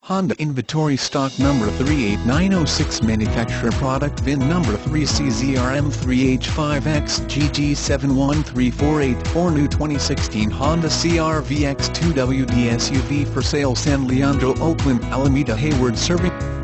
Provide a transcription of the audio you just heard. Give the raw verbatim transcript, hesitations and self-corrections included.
Honda inventory stock number three eight nine oh six, manufacturer product V I N number three C Z R M three H five X G G seven one three four eight four, new twenty sixteen Honda C R V X two W D S U V for sale, San Leandro, Oakland, Alameda, Hayward, serving